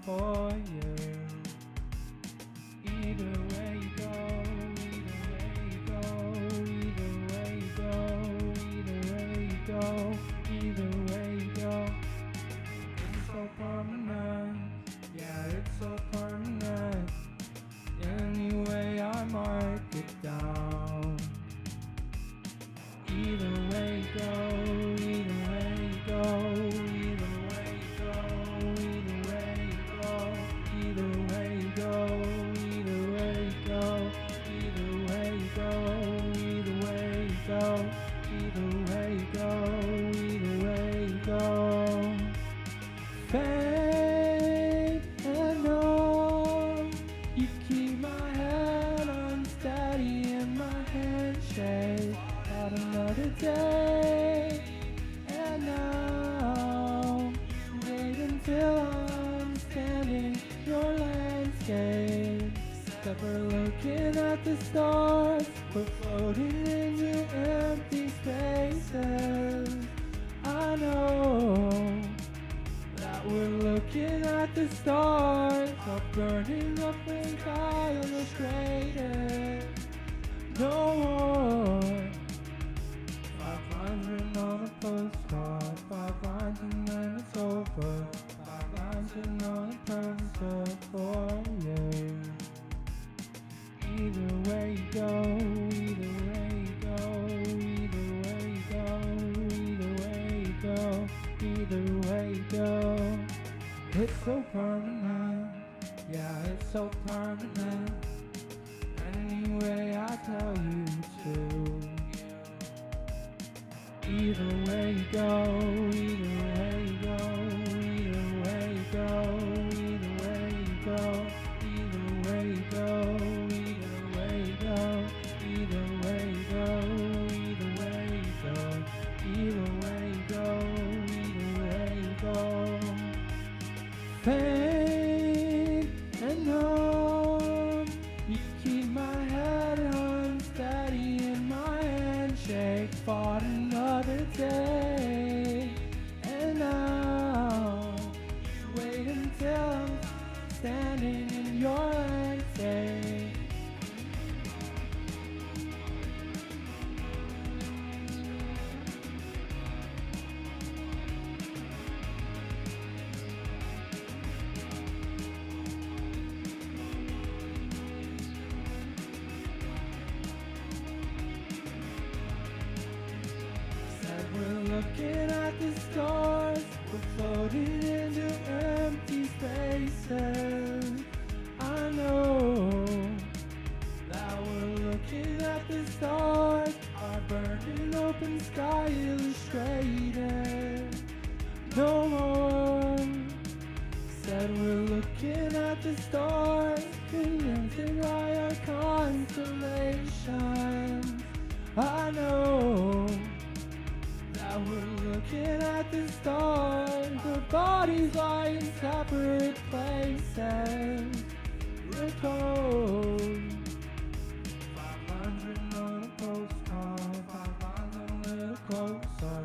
for you. Either way you go, either way you go, either way you go, either way you go, either way you go. It's so permanent, yeah, it's so permanent. Anyway, I mark it down. Either way you go, either way you go, either way you go, either way you go, either way you go, either way you go, either way you go, either way you go, either way you go, either way you go. Faith and all, you keep my head unsteady and my handshake. Out another day, and now you wait until I'm standing your landscape. That we're looking at the stars, we're floating into empty spaces. I know that we're looking at the stars, are burning up and I illustrated. No more 5 lines written on a postcard, 5 lines and then it's over. 5 lines written on a pencil for you. Either way you go, either way you go, either way you go, either way you go, either way you go. It's so permanent, yeah, it's so permanent. Anyway, I tell you to. Either way you go, either way you go, either way you go, either way you go, either way you go, either way you go, either way you go, either way you go, either way you go, either way you go. Faith and hope, you keep my head unsteady and my handshake. Fought another day, and now you wait until I'm standing in your landscape. We're looking at the stars, we're floating into empty spaces. I know that we're looking at the stars, our burning open sky illustrated. No one said we're looking at the stars, connected by our constellations. I know that we're looking at the stars, our bodies lie in separate places. We're cold. 5 lines written on a postcard, 5 lines a little closer.